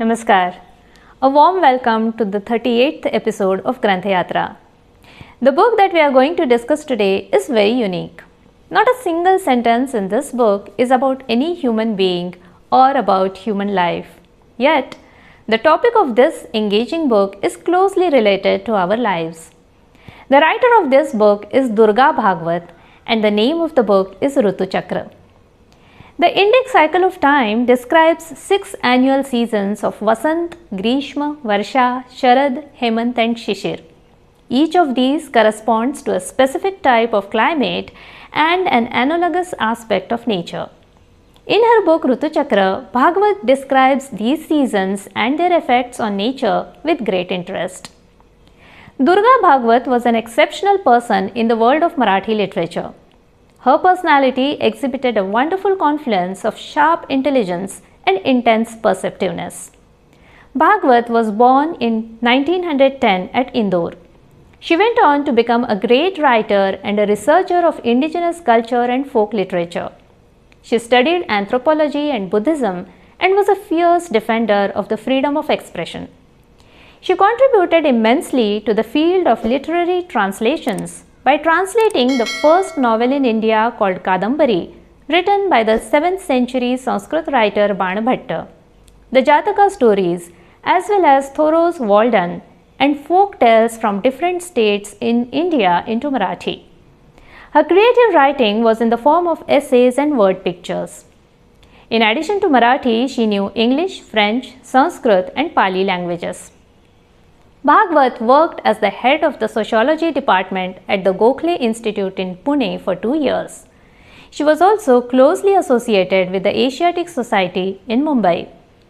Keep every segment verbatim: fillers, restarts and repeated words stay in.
Namaskar. A warm welcome to the thirty-eighth episode of Granthayatra. The book that we are going to discuss today is very unique. Not a single sentence in this book is about any human being or about human life. Yet, the topic of this engaging book is closely related to our lives. The writer of this book is Durga Bhagwat and the name of the book is Ritu Chakra. The Indic cycle of time describes six annual seasons of Vasant, Grishma, Varsha, Sharad, Hemant and Shishir. Each of these corresponds to a specific type of climate and an analogous aspect of nature. In her book Ritu Chakra, Bhagwat describes these seasons and their effects on nature with great interest. Durga Bhagwat was an exceptional person in the world of Marathi literature. Her personality exhibited a wonderful confluence of sharp intelligence and intense perceptiveness. Bhagwat was born in nineteen ten at Indore. She went on to become a great writer and a researcher of indigenous culture and folk literature. She studied anthropology and Buddhism and was a fierce defender of the freedom of expression. She contributed immensely to the field of literary translations by translating the first novel in India called Kadambari, written by the seventh century Sanskrit writer Banabhatta, the Jataka stories, as well as Thoreau's Walden and folk tales from different states in India into Marathi. Her creative writing was in the form of essays and word pictures. In addition to Marathi, she knew English, French, Sanskrit and Pali languages. Bhagwat worked as the head of the sociology department at the Gokhale Institute in Pune for two years. She was also closely associated with the Asiatic Society in Mumbai.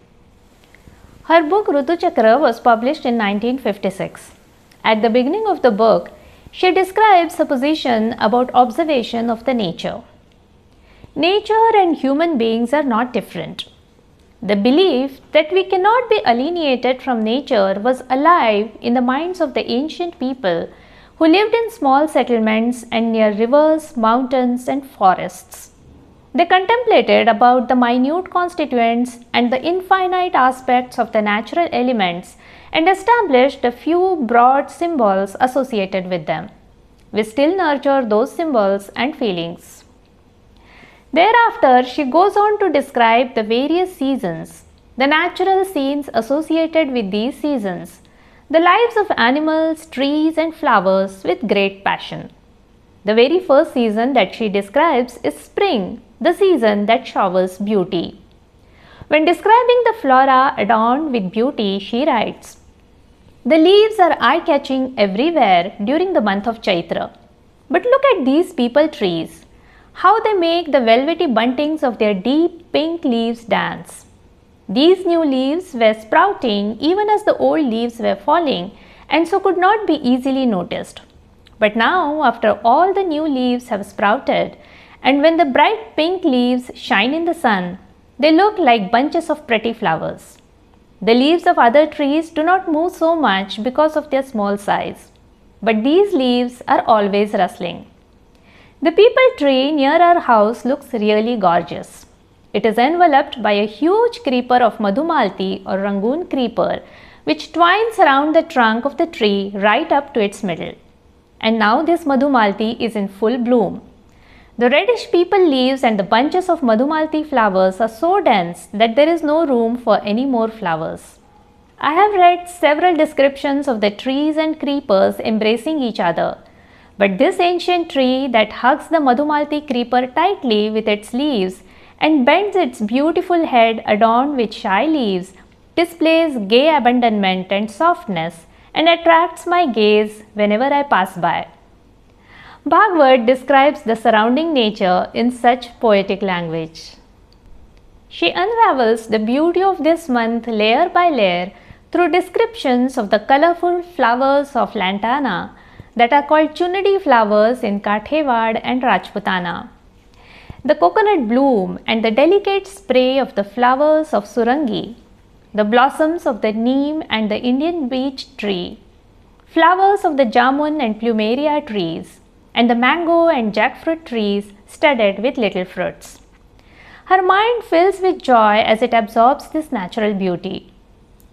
Her book Ritu Chakra was published in nineteen fifty-six. At the beginning of the book, she describes her position about observation of the nature. Nature and human beings are not different. The belief that we cannot be alienated from nature was alive in the minds of the ancient people who lived in small settlements and near rivers, mountains and forests. They contemplated about the minute constituents and the infinite aspects of the natural elements and established a few broad symbols associated with them. We still nurture those symbols and feelings. Thereafter, she goes on to describe the various seasons, the natural scenes associated with these seasons, the lives of animals, trees and flowers with great passion. The very first season that she describes is spring, the season that showers beauty. When describing the flora adorned with beauty, she writes, "The leaves are eye-catching everywhere during the month of Chaitra. But look at these peepal trees. How they make the velvety buntings of their deep pink leaves dance. These new leaves were sprouting even as the old leaves were falling and so could not be easily noticed. But now, after all the new leaves have sprouted, and when the bright pink leaves shine in the sun, they look like bunches of pretty flowers. The leaves of other trees do not move so much because of their small size, but these leaves are always rustling. The peepal tree near our house looks really gorgeous. It is enveloped by a huge creeper of Madhumalti or Rangoon creeper which twines around the trunk of the tree right up to its middle. And now this Madhumalti is in full bloom. The reddish peepal leaves and the bunches of Madhumalti flowers are so dense that there is no room for any more flowers. I have read several descriptions of the trees and creepers embracing each other. But this ancient tree that hugs the Madhumalti creeper tightly with its leaves and bends its beautiful head adorned with shy leaves displays gay abandonment and softness and attracts my gaze whenever I pass by." Bhagwat describes the surrounding nature in such poetic language. She unravels the beauty of this month layer by layer through descriptions of the colorful flowers of lantana that are called chunadi flowers in Kathiawar and Rajputana, the coconut bloom and the delicate spray of the flowers of Surangi, the blossoms of the neem and the Indian beech tree, flowers of the jamun and plumeria trees, and the mango and jackfruit trees studded with little fruits. Her mind fills with joy as it absorbs this natural beauty.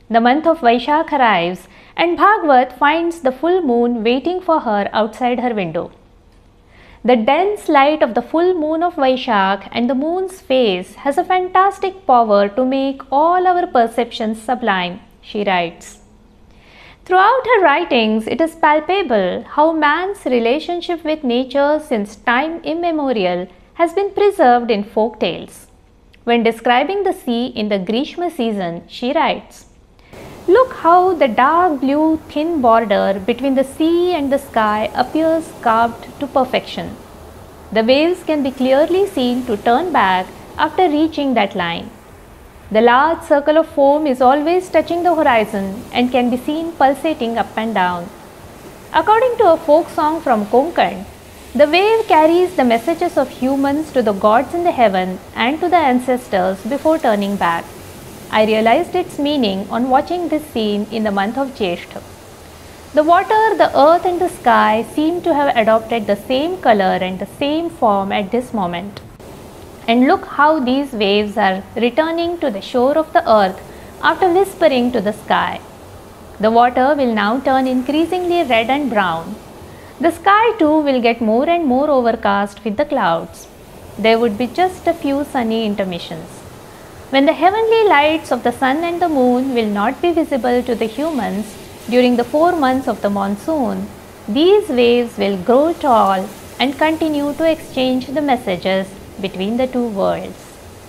The month of Vaishakh arrives and Bhagavat finds the full moon waiting for her outside her window. The dense light of the full moon of Vaishakh and the moon's face has a fantastic power to make all our perceptions sublime, she writes. Throughout her writings, it is palpable how man's relationship with nature since time immemorial has been preserved in folk tales. When describing the sea in the Grishma season, she writes, "Look how the dark blue thin border between the sea and the sky appears carved to perfection. The waves can be clearly seen to turn back after reaching that line. The large circle of foam is always touching the horizon and can be seen pulsating up and down. According to a folk song from Konkan, the wave carries the messages of humans to the gods in the heaven and to the ancestors before turning back. I realized its meaning on watching this scene in the month of Jeshtha. The water, the earth and the sky seem to have adopted the same color and the same form at this moment. And look how these waves are returning to the shore of the earth after whispering to the sky. The water will now turn increasingly red and brown. The sky too will get more and more overcast with the clouds. There would be just a few sunny intermissions. When the heavenly lights of the sun and the moon will not be visible to the humans during the four months of the monsoon, these waves will grow tall and continue to exchange the messages between the two worlds."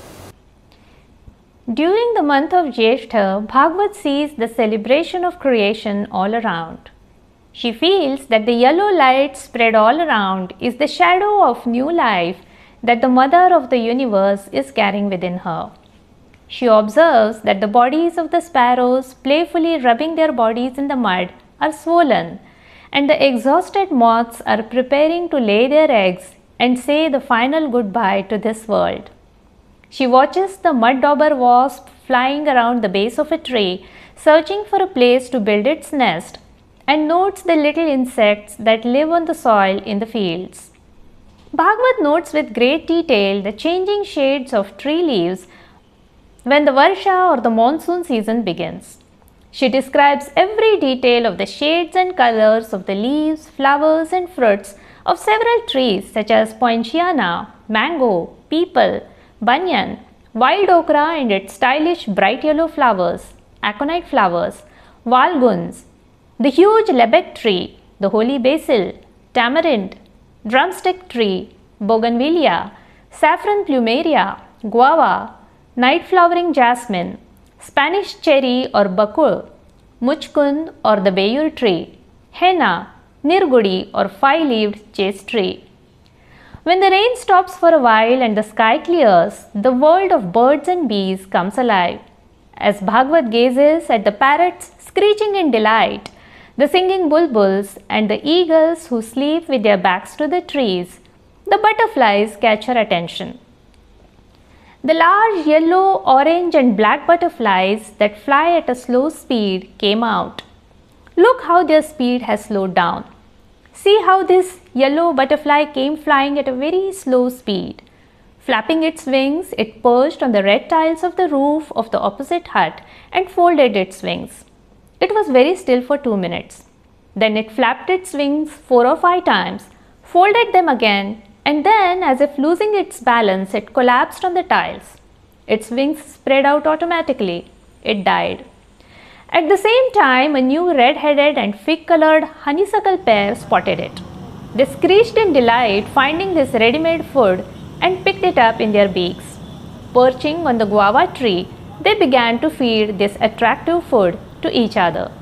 During the month of Jeshtha, Bhagavat sees the celebration of creation all around. She feels that the yellow light spread all around is the shadow of new life that the Mother of the universe is carrying within her. She observes that the bodies of the sparrows playfully rubbing their bodies in the mud are swollen, and the exhausted moths are preparing to lay their eggs and say the final goodbye to this world. She watches the mud dauber wasp flying around the base of a tree, searching for a place to build its nest, and notes the little insects that live on the soil in the fields. Bhagavat notes with great detail the changing shades of tree leaves when the Varsha or the monsoon season begins. She describes every detail of the shades and colors of the leaves, flowers and fruits of several trees such as poinciana, mango, peepal, banyan, wild okra and its stylish bright yellow flowers, aconite flowers, valguns, the huge lebbek tree, the holy basil, tamarind, drumstick tree, bougainvillea, saffron plumeria, guava, night flowering jasmine, Spanish cherry or bakul, muchkund or the bayur tree, henna, nirgudi or five-leaved chase tree. When the rain stops for a while and the sky clears, the world of birds and bees comes alive. As Bhagavat gazes at the parrots screeching in delight, the singing bulbuls and the eagles who sleep with their backs to the trees, the butterflies catch her attention. The large yellow, orange and black butterflies that fly at a slow speed came out. Look how their speed has slowed down. See how this yellow butterfly came flying at a very slow speed. Flapping its wings, it perched on the red tiles of the roof of the opposite hut and folded its wings. It was very still for two minutes. Then it flapped its wings four or five times, folded them again, and then, as if losing its balance, it collapsed on the tiles. Its wings spread out automatically. It died. At the same time, a new red-headed and fig-colored honeysuckle pair spotted it. They screeched in delight finding this ready-made food and picked it up in their beaks. Perching on the guava tree, they began to feed this attractive food to each other.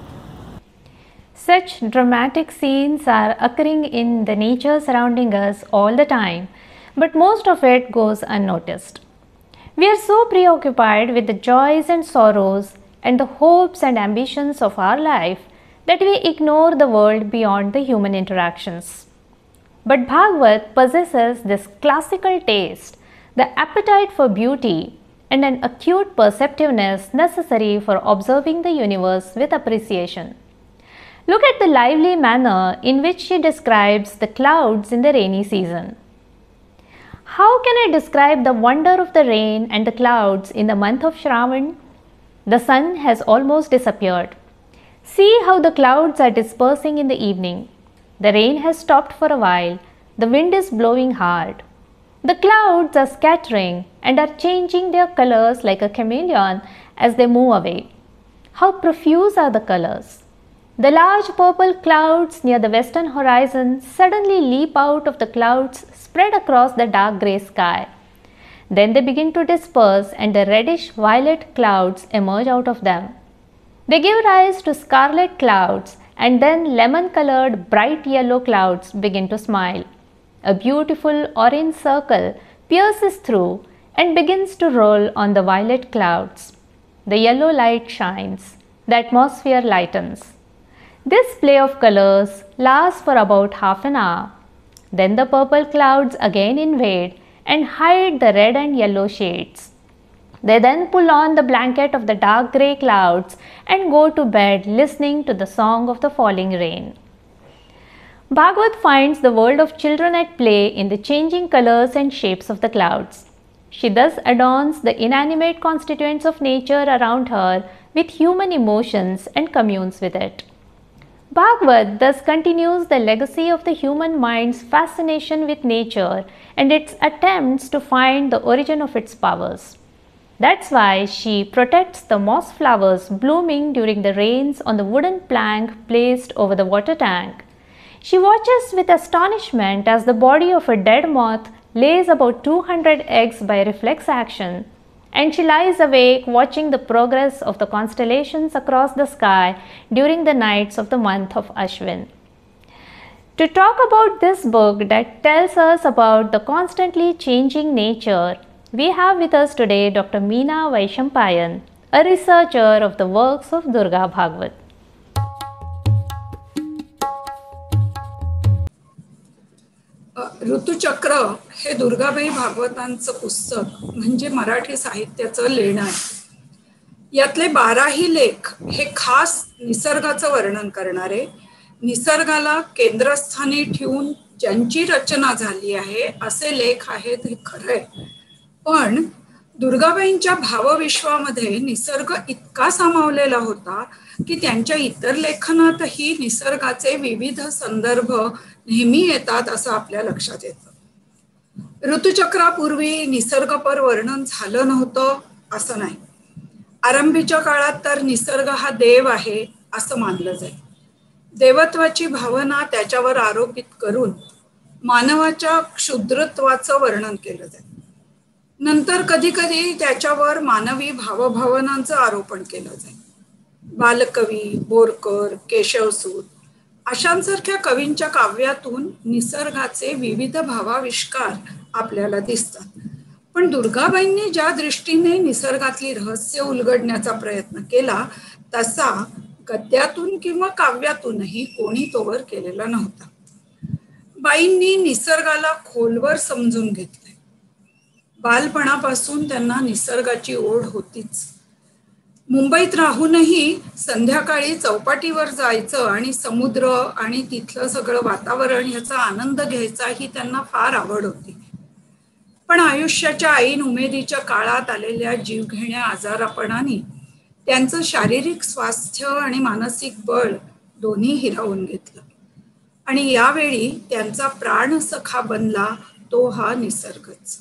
Such dramatic scenes are occurring in the nature surrounding us all the time, but most of it goes unnoticed. We are so preoccupied with the joys and sorrows and the hopes and ambitions of our life that we ignore the world beyond the human interactions. But Bhagavat possesses this classical taste, the appetite for beauty, and an acute perceptiveness necessary for observing the universe with appreciation. Look at the lively manner in which she describes the clouds in the rainy season. How can I describe the wonder of the rain and the clouds in the month of Shravan? The sun has almost disappeared. See how the clouds are dispersing in the evening. The rain has stopped for a while. The wind is blowing hard. The clouds are scattering and are changing their colors like a chameleon as they move away. How profuse are the colors! The large purple clouds near the western horizon suddenly leap out of the clouds spread across the dark grey sky. Then they begin to disperse and the reddish violet clouds emerge out of them. They give rise to scarlet clouds and then lemon-colored bright yellow clouds begin to smile. A beautiful orange circle pierces through and begins to roll on the violet clouds. The yellow light shines. The atmosphere lightens. This play of colors lasts for about half an hour. Then the purple clouds again invade and hide the red and yellow shades. They then pull on the blanket of the dark grey clouds and go to bed listening to the song of the falling rain. Bhagavad finds the world of children at play in the changing colors and shapes of the clouds. She thus adorns the inanimate constituents of nature around her with human emotions and communes with it. Bhagavad thus continues the legacy of the human mind's fascination with nature and its attempts to find the origin of its powers. That's why she protects the moss flowers blooming during the rains on the wooden plank placed over the water tank. She watches with astonishment as the body of a dead moth lays about two hundred eggs by reflex action, and she lies awake watching the progress of the constellations across the sky during the nights of the month of Ashwin. To talk about this book that tells us about the constantly changing nature, we have with us today Doctor Meena Vaishampayan, a researcher of the works of Durga Bhagwat. ऋतुचक्र हे दुर्गाबाई भागवतांचं पुस्तक म्हणजे मराठी साहित्याचं लेणं आहे. यातले बाराही लेख हे खास निसर्गाचं वर्णन करणारे, निसर्गाला केंद्रस्थानी ठेवून ज्यांची रचना झाली आहे असे लेख आहेत हे खरं आहे. पण दुर्गाबाईंच्या भावविश्वामध्ये निसर्ग इतका सामावलेला होता की त्यांच्या इतर लेखनातही निसर्गाचे विविध संदर्भ नेहमी येतात असं आपल्या लक्षात येतं. ऋतुचक्रापूर्वी निसर्गपर वर्णन झालं नव्हतं असं नाही. आरंभीच्या काळात तर निसर्ग हा देव आहे असं मानलं जाईल. देवत्वाची भावना त्याच्यावर आरोपित करून मानवाच्या क्षुद्रत्वाचं वर्णन केलं जाईल. नंतर कधी कधी त्याच्यावर मानवी भावभावनांचं आरोपण केलं जाईल. बालकवी, बोरकर, केशवसूत अशांसारख्या कवींच्या काव्यातून निसर्गाचे विविध भावाविष्कार आपल्याला दिसतात. पण दुर्गाबाईंनी ज्या दृष्टीने निसर्गातली रहस्य उलगडण्याचा प्रयत्न केला तसा गद्यातून किंवा काव्यातूनही कोणी तोवर केलेला नव्हता. बाईंनी निसर्गाला खोलवर समजून घेतले. बालपणापासून त्यांना निसर्गाची ओढ होतीच. मुंबईत राहूनही संध्याकाळी चौपाटीवर जायचं आणि समुद्र आणि तिथलं सगळं वातावरण याचा आनंद घ्यायचा ही त्यांना फार आवड होती. पण आयुष्याच्या ऐन उमेदीच्या काळात आलेल्या जीवघेण्या आजारापणाने त्यांचं शारीरिक स्वास्थ्य आणि मानसिक बळ दोन्ही हिरावून घेतलं. आणि यावेळी त्यांचा प्राणसखा बनला तो हा निसर्गच.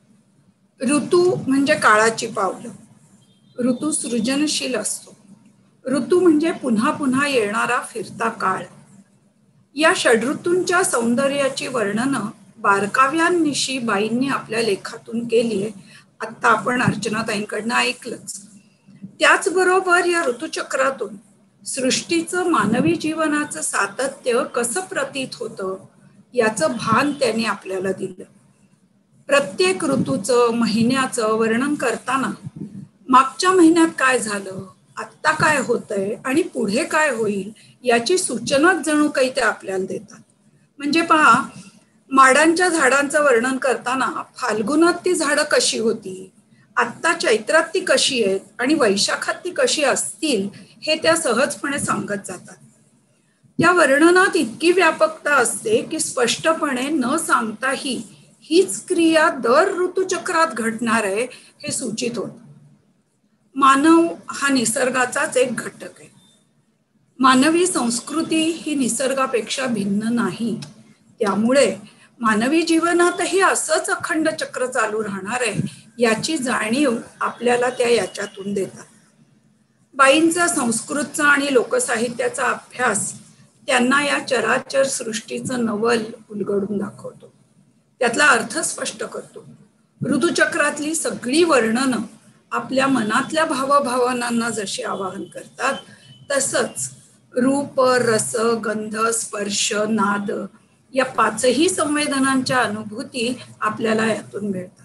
ऋतू म्हणजे काळाची पावलं. ऋतू सृजनशील असतो. ऋतू म्हणजे पुन्हा पुन्हा येणारा फिरता काळ. या षड्ऋतूंच्या सौंदर्याची वर्णनं बारकाव्यांनिशी बाईंनी आपल्या लेखातून केली आहे. आत्ता आपण अर्चनाताईंकडनं ऐकलंच. त्याचबरोबर या ऋतुचक्रातून सृष्टीचं मानवी जीवनाचं सातत्य कसं प्रतीत होतं याचं भान त्यांनी आपल्याला दिलं. प्रत्येक ऋतूचं, महिन्याचं वर्णन करताना मागच्या महिन्यात काय झालं, आत्ता काय होतंय आणि पुढे काय होईल याची सूचनाच जणू काही ते आपल्याला देतात. म्हणजे पहा, माडांच्या झाडांचं वर्णन करताना फाल्गुनात ती झाडं कशी होती, आत्ता चैत्रात ती कशी आहेत आणि वैशाखात ती कशी असतील हे त्या सहजपणे सांगत जातात. त्या वर्णनात इतकी व्यापकता असते की स्पष्टपणे न सांगताही हीच क्रिया दर ऋतुचक्रात घडणार आहे हे सूचित होतं. मानव हा निसर्गाचाच एक घटक आहे. मानवी संस्कृती ही निसर्गापेक्षा भिन्न नाही. त्यामुळे मानवी जीवनातही असंच अखंड चक्र चालू राहणार आहे याची जाणीव आपल्याला त्या याच्यातून देतात. बाईंचा संस्कृतचा आणि लोकसाहित्याचा अभ्यास त्यांना या चराचर सृष्टीचं नवल उलगडून दाखवतो, त्यातला अर्थ स्पष्ट करतो. ऋतुचक्रातली सगळी वर्णनं आपल्या मनातल्या भावभावनांना जशी आवाहन करतात, तसंच रूप, रस, गंध, स्पर्श, नाद या पाचही संवेदनांच्या अनुभूती आपल्याला यातून मिळतात.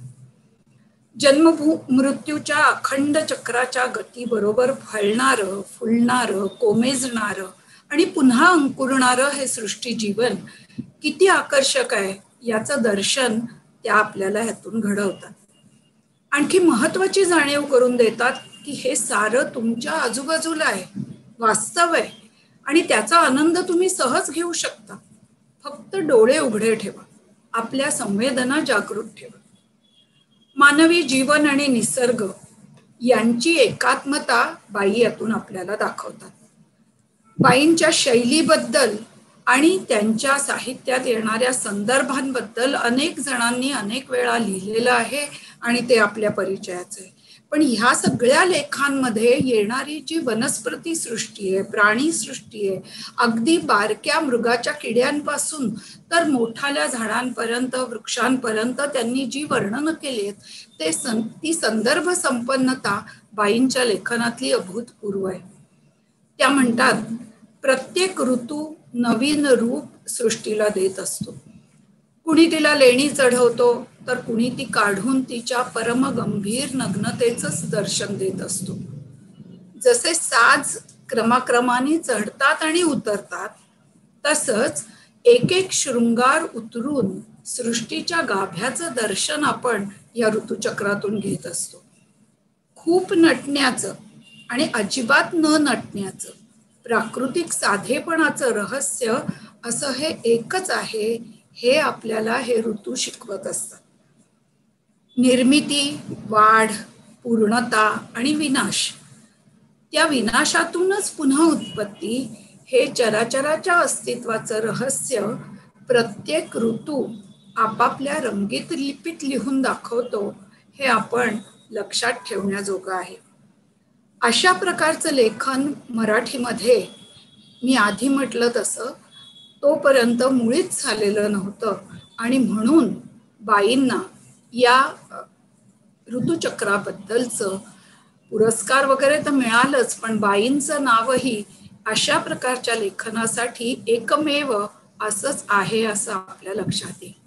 जन्मभू मृत्यूच्या अखंड चक्राच्या गतीबरोबर फळणारं, फुलणारं, कोमेजणारं आणि पुन्हा अंकुरणारं हे सृष्टी जीवन किती आकर्षक आहे याचं दर्शन त्या आपल्याला ह्यातून घडवतात. आणखी महत्वाची जाणीव करून देतात की हे सारं तुमच्या आजूबाजूला आहे, वास्तव आहे आणि त्याचा आनंद तुम्ही सहज घेऊ शकता. फक्त डोळे उघडे ठेवा, आपल्या संवेदना जागृत ठेवा. मानवी जीवन आणि निसर्ग यांची एकात्मता बाई यातून आपल्याला दाखवतात. बाईंच्या शैलीबद्दल आणि त्यांच्या साहित्यात येणाऱ्या संदर्भांबद्दल अनेक जणांनी अनेक वेळा लिहिलेलं आहे आणि ते आपल्या परिचयाचं आहे. पण ह्या सगळ्या लेखांमध्ये येणारी जी वनस्पती सृष्टी आहे, प्राणी सृष्टी आहे, अगदी बारक्या मृगाच्या किड्यांपासून तर मोठाल्या झाडांपर्यंत, वृक्षांपर्यंत त्यांनी जी वर्णनं केली आहेत, ते सं ती संदर्भ संपन्नता बाईंच्या लेखनातली अभूतपूर्व आहे. त्या म्हणतात, प्रत्येक ऋतू नवीन रूप सृष्टीला देत असतो. कुणी तिला लेणी चढवतो तर कुणी ती काढून तिच्या परमगंभीर नग्नतेचंच दर्शन देत असतो. जसे साज क्रमाक्रमाने चढतात आणि उतरतात, तसंच एक एक शृंगार उतरून सृष्टीच्या गाभ्याचं दर्शन आपण या ऋतुचक्रातून घेत असतो. खूप नटण्याचं आणि अजिबात न नटण्याचं, प्राकृतिक साधेपणाचं रहस्य असं हे एकच आहे, हे आपल्याला हे ऋतू शिकवत असतात. निर्मिती, वाढ, पूर्णता आणि विनाश, त्या विनाशातूनच पुन्हा उत्पत्ती, हे चराचराच्या अस्तित्वाचं रहस्य प्रत्येक ऋतू आपापल्या रंगीत लिपीत लिहून दाखवतो, हे आपण लक्षात ठेवण्याजोगं आहे. अशा प्रकारचं लेखन मराठीमध्ये मी आधी म्हटलं तसं तोपर्यंत मुळीच झालेलं नव्हतं आणि म्हणून बाईंना या ऋतुचक्राबद्दलचं पुरस्कार वगैरे तर मिळालंच, पण बाईंचं नावही अशा प्रकारच्या लेखनासाठी एकमेव असंच आहे असं आपल्या लक्षात येईल.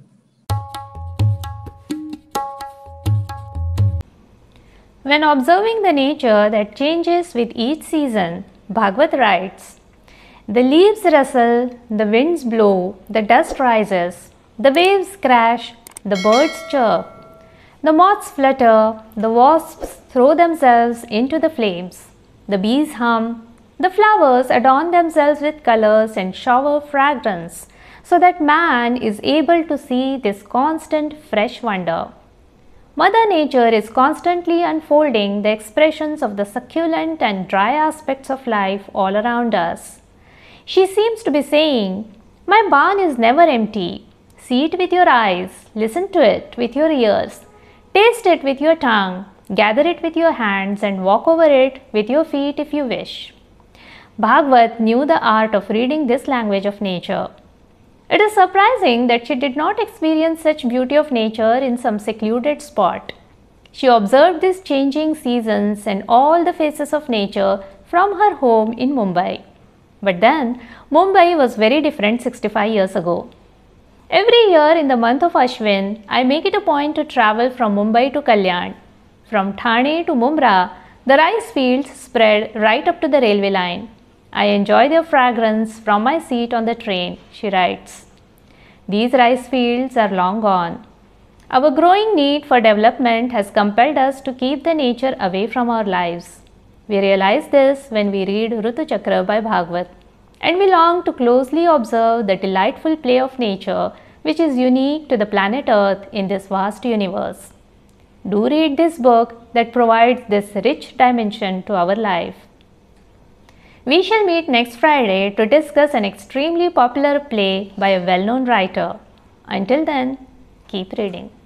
When observing the nature that changes with each season, Bhagwat writes, the leaves rustle, the winds blow, the dust rises, the waves crash, the birds chirp, the moths flutter, the wasps throw themselves into the flames, the bees hum, the flowers adorn themselves with colors and shower fragrance, so that man is able to see this constant fresh wonder. Mother Nature is constantly unfolding the expressions of the succulent and dry aspects of life all around us. She seems to be saying, my barn is never empty. See it with your eyes, listen to it with your ears, taste it with your tongue, gather it with your hands and walk over it with your feet if you wish. Bhagwat knew the art of reading this language of nature. It is surprising that she did not experience such beauty of nature in some secluded spot. She observed these changing seasons and all the faces of nature from her home in Mumbai. But then, Mumbai was very different sixty-five years ago. Every year in the month of Ashwin, I make it a point to travel from Mumbai to Kalyan. From Thane to Mumra, the rice fields spread right up to the railway line. I enjoy their fragrance from my seat on the train, she writes. These rice fields are long gone. Our growing need for development has compelled us to keep the nature away from our lives. We realize this when we read Rutuchakra by Bhagwat, and we long to closely observe the delightful play of nature which is unique to the planet Earth in this vast universe. Do read this book that provides this rich dimension to our life. We shall meet next Friday to discuss an extremely popular play by a well-known writer. Until then, keep reading.